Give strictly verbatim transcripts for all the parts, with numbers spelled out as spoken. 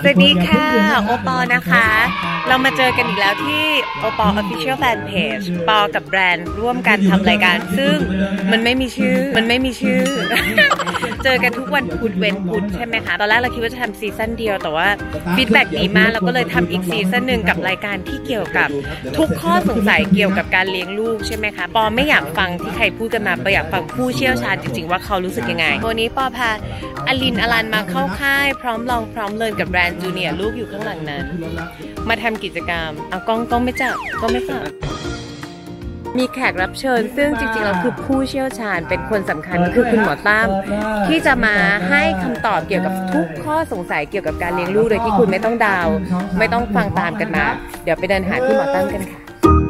วัสดีค่ะโอปอนะคะเรามาเจอกันอีกแล้วที่โอปอ Official Fan Page ปอกับแบรนด์ร่วมกันทำรายการซึ่งมันไม่มีชื่อมันไม่มีชื่อ เจอกันทุกวันพุธเว้นพุธใช่ไหมคะตอนแรกเราคิดว่าจะทำซีซั่นเดียวแต่ว่าฟีดแบ็กดีมากเราก็เลยทำอีกซีซั่นหนึ่งกับรายการที่เกี่ยวกับทุกข้อสงสัยเกี่ยวกับการเลี้ยงลูกใช่ไหมคะปอไม่อยากฟังที่ใครพูดกันมาปออยากฟังผู้เชี่ยวชาญจริงๆว่าเขารู้สึกยังไงวันนี้ปอพาอลินอลันมาเข้าค่ายพร้อมลองพร้อมเรียนกับแบรนด์จูเนียร์ลูกอยู่ข้างหลังนั้นมาทำกิจกรรมเอากล้องกล้องไม่จับกล้องไม่จับมีแขกรับเชิญซึ่งจริงๆแล้วคือผู้เชี่ยวชาญเป็นคนสำคัญคือคุณหมอตั้มที่จะมาให้คำตอบเกี่ยวกับทุกข้อสงสัยเกี่ยวกับการเลี้ยงลูกโดยที่คุณไม่ต้องเดาไม่ต้องฟังตามกันมาเดี๋ยวไปเดินหาพี่หมอตั้มกันค่ะ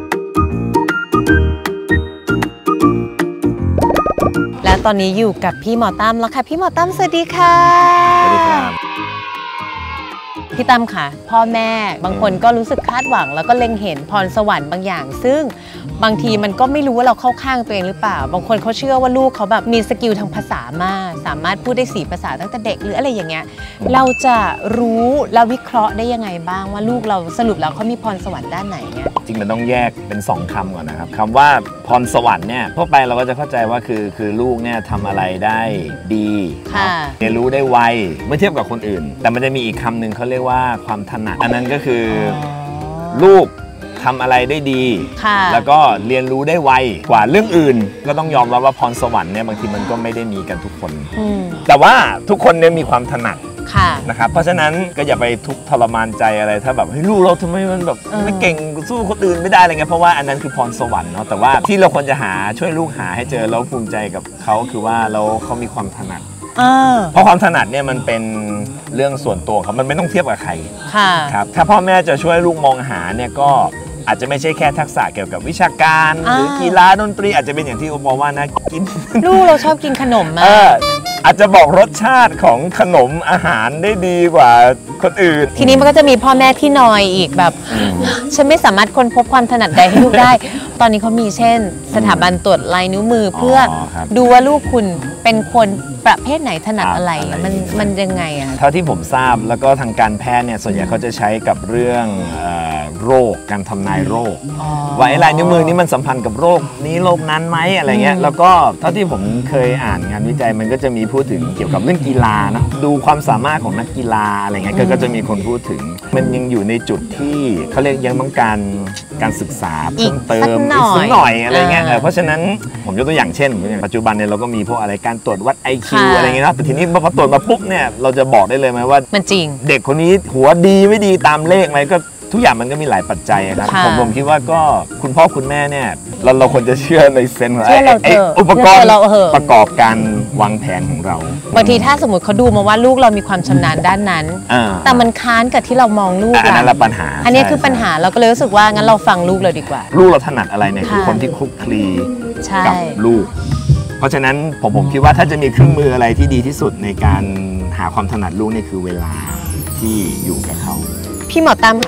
และตอนนี้อยู่กับพี่หมอตั้มแล้วค่ะพี่หมอตั้มสวัสดีค่ะสวัสดีครับพี่ตั้มค่ะพ่อแม่บางคนก็รู้สึกคาดหวังแล้วก็เล็งเห็นพรสวรรค์บางอย่างซึ่งบางทีมันก็ไม่รู้ว่าเราเข้าข้างตัวเองหรือเปล่าบางคนเขาเชื่อว่าลูกเขาแบบมีสกิลทางภาษามากสามารถพูดได้สี่ภาษาตั้งแต่เด็กหรืออะไรอย่างเงี้ยเราจะรู้และวิเคราะห์ได้ยังไงบ้างว่าลูกเราสรุปแล้วเขามีพรสวรรค์ด้านไหนเนี่ยจริงมันต้องแยกเป็นสองคำก่อนนะครับคำว่าพรสวรรค์เนี่ยทั่วไปเราก็จะเข้าใจว่าคือคือลูกเนี่ยทำอะไรได้ดีเรียนรู้ได้ไวเมื่อเทียบกับคนอื่นแต่มันจะมีอีกคำหนึ่งเขาเรียกว่าความถนัดอันนั้นก็คือลูกทำอะไรได้ดีแล้วก็เรียนรู้ได้ไวกว่าเรื่องอื่นก็ต้องยอมรับว่าพรสวรรค์เนี่ยบางทีมันก็ไม่ได้มีกันทุกคนแต่ว่าทุกคนเนี่ยมีความถนัดนะครับเพราะฉะนั้นก็อย่าไปทุกข์ทรมานใจอะไรถ้าแบบเฮ้ยลูกเราทำไมมันแบบไม่เก่งสู้คนอื่นไม่ได้อะไรเงี้ยเพราะว่าอันนั้นคือพรสวรรค์เนาะแต่ว่าที่เราควรจะหาช่วยลูกหาให้เจอแล้วภูมิใจกับเขาคือว่าเราเขามีความถนัดเพราะความถนัดเนี่ยมันเป็นเรื่องส่วนตัวครับมันไม่ต้องเทียบกับใครครับถ้าพ่อแม่จะช่วยลูกมองหาเนี่ยก็อาจจะไม่ใช่แค่ทักษะเกี่ยวกับวิชาการหรือกีฬาดนตรีอาจจะเป็นอย่างที่โอปอว่านะกินลูกเราชอบกินขนมมากอาจจะบอกรสชาติของขนมอาหารได้ดีกว่าคนอื่นทีนี้มันก็จะมีพ่อแม่ที่นอยอีกแบบฉันไม่สามารถค้นพบความถนัดใดให้ลูกได้ตอนนี้เขามีเช่นสถาบันตรวจลายนิ้วมือเพื่อดูว่าลูกคุณเป็นคนประเภทไหนถนัดอะไรมันมันยังไงอะเท่าที่ผมทราบแล้วก็ทางการแพทย์เนี่ยส่วนใหญ่เขาจะใช้กับเรื่องโรคการทำนายโรคว่าไอ้ลายนิ้วมือนี้มันสัมพันธ์กับโรคนี้โรคนั้นไหมอะไรเงี้ยแล้วก็เท่าที่ผมเคยอ่านงานวิจัยมันก็จะมีพูดถึงเกี่ยวกับเรื่องกีฬานะดูความสามารถของนักกีฬาอะไรเงี้ยก็จะมีคนพูดถึงมันยังอยู่ในจุดที่เขาเรียกยังต้องการการศึกษาเพิ่มเติมอีกสักหน่อยอะไรเงี้ยเพราะฉะนั้นผมยกตัวอย่างเช่นปัจจุบันเนี่ยเราก็มีพวกอะไรการตรวจวัด ไอ คิว อะไรเงี้ยนะแต่ทีนี้พอตรวจมาปุ๊บเนี่ยเราจะบอกได้เลยไหมว่ามันจริงเด็กคนนี้หัวดีไม่ดีตามเลขไหมก็ทุกอย่างมันก็มีหลายปัจจัยครับผมผมคิดว่าก็คุณพ่อคุณแม่เนี่ยเราเราควรจะเชื่อในเซนส์ไอ้อุปกรณ์ประกอบการวางแผนของเราบางทีถ้าสมมติเขาดูมาว่าลูกเรามีความชำนาญด้านนั้นแต่มันค้านกับที่เรามองลูกอันนั้นแหละปัญหาอันนี้คือปัญหาเราก็เลยรู้สึกว่างั้นเราฟังลูกเลยดีกว่าลูกเราถนัดอะไรเนี่ยคือคนที่คลุกคลีกับลูกเพราะฉะนั้นผมผมคิดว่าถ้าจะมีเครื่องมืออะไรที่ดีที่สุดในการหาความถนัดลูกนี่คือเวลาที่อยู่กับเขาพี่หมอตั้ม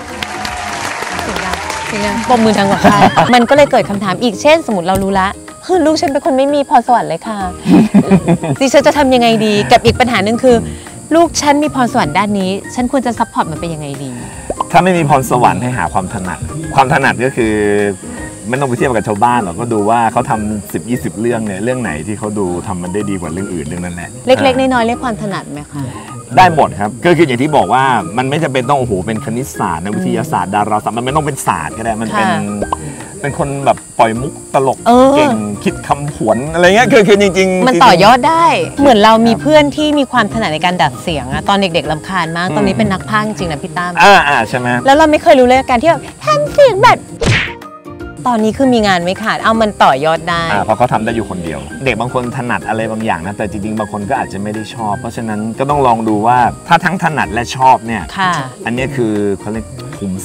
ปมมือดังกว่าใครมันก็เลยเกิดคำถามอีกเช่นสมมติเรารู้ละลูกฉันเป็นคนไม่มีพรสวรรค์เลยค่ะดิฉันจะทำยังไงดีกับอีกปัญหาหนึ่งคือลูกฉันมีพรสวรรค์ด้านนี้ฉันควรจะซัพพอร์ตมันเป็นยังไงดีถ้าไม่มีพรสวรรค์ให้หาความถนัดความถนัดก็คือไม่ต้องไปเทียบกับชาวบ้านหรอกก็ดูว่าเขาทำสิบยี่สิบเรื่องเนี่ยเรื่องไหนที่เขาดูทำมันได้ดีกว่าเรื่องอื่นเรื่องนั้นแหละเล็กๆน้อยๆเรียกความถนัดไหมคะได้หมดครับก็คืออย่างที่บอกว่ามันไม่จำเป็นต้องโอ้โหเป็นคณิตศาสตร์นักวิทยาศาสตร์ดาราศาสตร์มันไม่ต้องเป็นศาสตร์ก็ได้มันเป็นเป็นคนแบบปล่อยมุกตลกเก่งคิดคำผวนอะไรเงี้ยคือคือจริงๆมันต่อยอดได้เหมือนเรามีเพื่อนที่มีความถนัดในการดัดเสียงอะตอนเด็กๆรำคาญมากตอนนี้เป็นนักพากย์จริงๆนะพี่ตั้มอ่าอ่าใช่ไหมแล้วเราไม่เคยรู้เลยการที่แบบทำเสียงแบบตอนนี้คือมีงานไม่ขาดเอามันต่อยอดได้เพราะเขาทำได้อยู่คนเดียวเด็กบางคนถนัดอะไรบางอย่างนะแต่จริงๆบางคนก็อาจจะไม่ได้ชอบเพราะฉะนั้นก็ต้องลองดูว่าถ้าทั้งถนัดและชอบเนี่ยอันนี้คือเขาเรียกขุมทรัพย์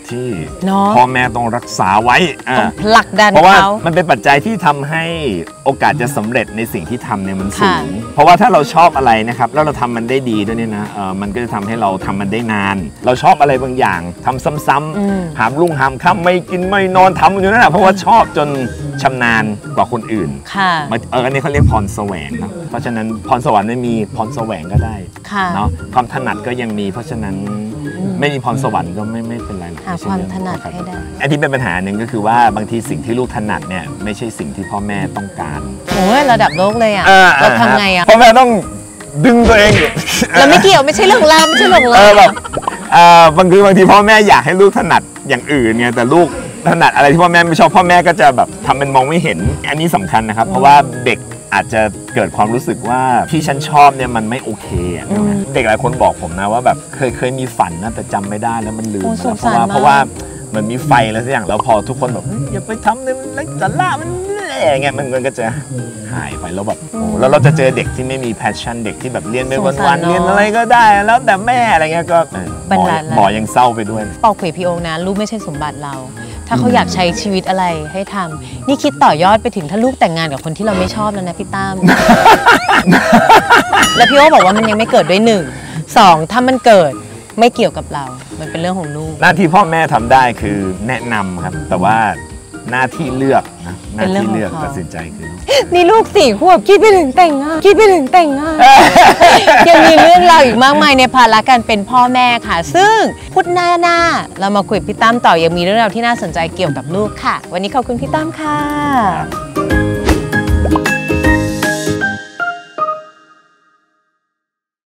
ที่เนาะพ่อแม่ต้องรักษาไว้อ่าต้องผลักดันเพราะว่าเขามันเป็นปัจจัยที่ทำให้โอกาสจะสำเร็จในสิ่งที่ทำเนี่ยมันสูค่ะงเพราะว่าถ้าเราชอบอะไรนะครับแล้วเราทำมันได้ดีด้วยเนี่ยนะเออมันก็จะทำให้เราทำมันได้นาน เราชอบอะไรบางอย่างทำซ้ำอืมๆหามรุ่งหามค่ำไม่กินไม่นอนทำอยู่นั่นแหละเพราะว่าชอบจนชำนาญกว่าคนอื่นค่ะมันเอออันนี้เขาเรียกพรแสวงนะเพราะฉะนั้นพรสวรรค์ไม่มีพรแสวงก็ได้ค่ะเนาะความถนัดก็ยังมีเพราะฉะนั้นไม่มีพรสวรรค์ก็ไม่ไม่เป็นไรหรอกหาไใช่ความเรื่องถนัดครับให้ได้อันที่เป็นปัญหาหนึ่งก็คือว่าบางทีสิ่งที่ลูกถนัดเนี่ยไม่ใช่สิ่งที่พ่อแม่ต้องการโอ้ยระดับโลกเลยอ่ะอ่เราทำไงอ่ะพ่อแม่ต้องดึงตัวเองอยู่เราไม่เกี่ยวไม่ใช่เรื่องของเราไม่ใช่เรื่องของเอเราอแบบเออบางทีบางทีพ่อแม่อยากให้ลูกถนัดอย่างอื่นไงแต่ลูกถนัดอะไรที่พ่อแม่ไม่ชอบพ่อแม่ก็จะแบบทำเป็นมองไม่เห็นอันนี้สำคัญนะครับ เพราะว่าเด็กอาจจะเกิดความรู้สึกว่าที่ฉันชอบเนี่ยมันไม่โอเคอะเด็กหลายคนบอกผมนะว่าแบบเคยเคยมีฝันนะแต่จำไม่ได้แล้วมันลืมโอ้ไปสแล้วงเพราะสารว่ามากเพราะว่าเหมือนมีไฟแล้วสักอย่างแล้วพอทุกคนแบบเฮ้ยอย่าไปทำเลยมันไร้สาระมันอะไรเงี้ยมันมันก็จะหายไปแล้วแบบโอ้แล้วเราจะเจอเด็กที่ไม่มี passion เด็กที่แบบเรียนไปวันๆเรียนอะไรก็ได้แล้วแต่แม่อะไรเงี้ยก็เออหมอหมอยังเศร้าไปด้วยปอกเผยพี่โอ๊คนะลูกไม่ใช่สมบัติเรา ถ้าเขาอยากใช้ชีวิตอะไรให้ทำนี่คิดต่อยอดไปถึงถ้าลูกแต่งงานกับคนที่เราไม่ชอบแล้วนะพี่ตั้ม แล้วพี่โอ๊คบอกว่ามันยังไม่เกิดด้วยหนึ่งสองถ้ามันเกิดไม่เกี่ยวกับเรา มันเป็นเรื่องของลูกหน้าที่พ่อแม่ทำได้คือแนะนำครับแต่ว่าหน้าที่เลือกนะหน้าที่เลือกตัดสินใจคือนี่ลูกสี่ขวบคิดไปถึงแต่งงานคิดไปถึงแต่งงาน ยังมีเรื่องราวอีกมากมายในภาระการเป็นพ่อแม่ค่ะ ซึ่งพุธหน้าหน้าเรามาคุยกับพี่ตั้มต่อยังมีเรื่องราวที่น่าสนใจเกี่ยวกับลูกค่ะ วันนี้ขอบคุณพี่ตั้มค่ะ